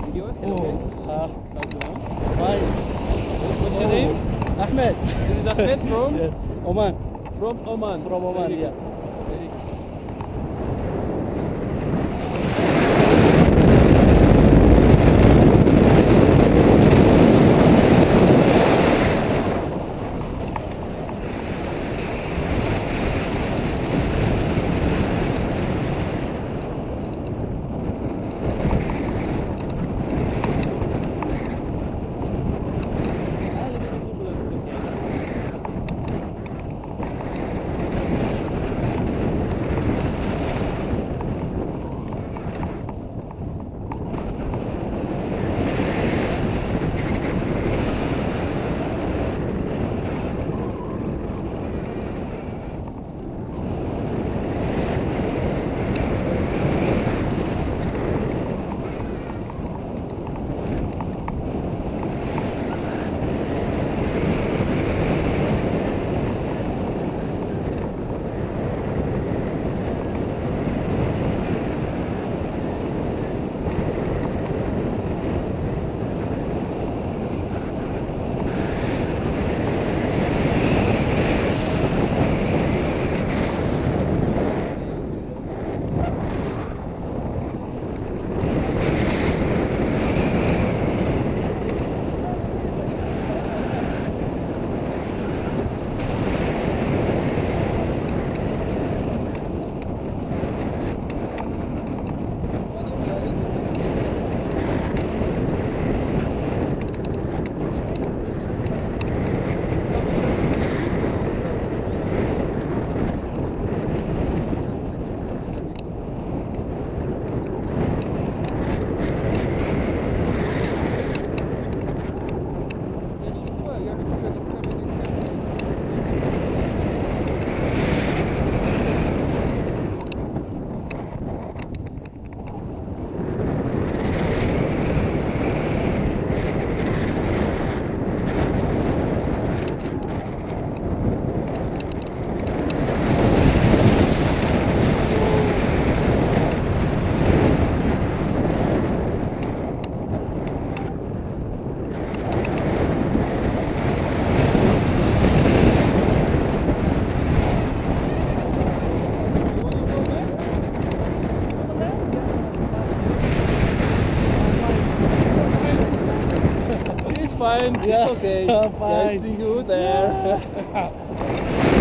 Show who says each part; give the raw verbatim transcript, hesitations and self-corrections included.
Speaker 1: you.
Speaker 2: Oh, uh,
Speaker 1: How's it going?
Speaker 2: fine.
Speaker 1: What's your name?
Speaker 2: Ahmed.
Speaker 1: This is Ahmed from?
Speaker 2: Yes. Oman.
Speaker 1: From Oman.
Speaker 2: From Oman,
Speaker 1: Very
Speaker 2: yeah.
Speaker 1: good. Very good. Fine,
Speaker 2: Yeah,
Speaker 1: it's okay.
Speaker 2: fine.
Speaker 1: I see you there.